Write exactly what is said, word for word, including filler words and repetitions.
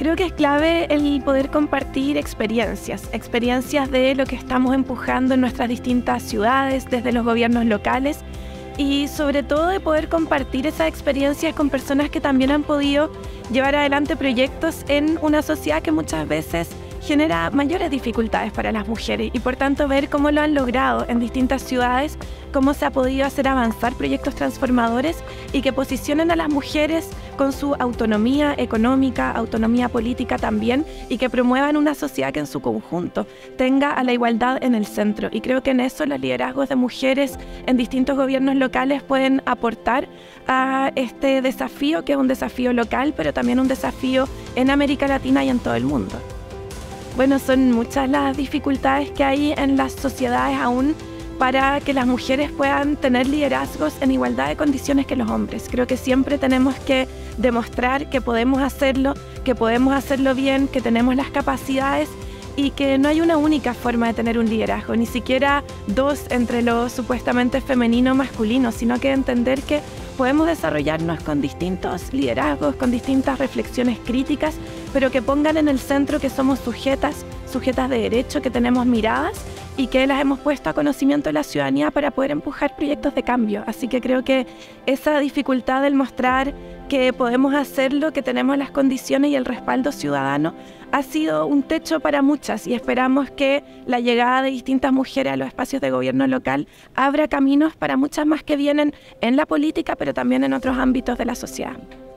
Creo que es clave el poder compartir experiencias, experiencias de lo que estamos empujando en nuestras distintas ciudades, desde los gobiernos locales, y sobre todo de poder compartir esas experiencias con personas que también han podido llevar adelante proyectos en una sociedad que muchas veces genera mayores dificultades para las mujeres, y por tanto ver cómo lo han logrado en distintas ciudades, cómo se ha podido hacer avanzar proyectos transformadores y que posicionen a las mujeres con su autonomía económica, autonomía política también, y que promuevan una sociedad que en su conjunto tenga a la igualdad en el centro. Y creo que en eso los liderazgos de mujeres en distintos gobiernos locales pueden aportar a este desafío, que es un desafío local, pero también un desafío en América Latina y en todo el mundo. Bueno, son muchas las dificultades que hay en las sociedades aún para que las mujeres puedan tener liderazgos en igualdad de condiciones que los hombres. Creo que siempre tenemos que demostrar que podemos hacerlo, que podemos hacerlo bien, que tenemos las capacidades y que no hay una única forma de tener un liderazgo, ni siquiera dos entre lo supuestamente femenino o masculino, sino que entender que podemos desarrollarnos con distintos liderazgos, con distintas reflexiones críticas, pero que pongan en el centro que somos sujetas, sujetas de derecho, que tenemos miradas y que las hemos puesto a conocimiento de la ciudadanía para poder empujar proyectos de cambio. Así que creo que esa dificultad del mostrar que podemos hacerlo, que tenemos las condiciones y el respaldo ciudadano, ha sido un techo para muchas, y esperamos que la llegada de distintas mujeres a los espacios de gobierno local abra caminos para muchas más que vienen en la política, pero también en otros ámbitos de la sociedad.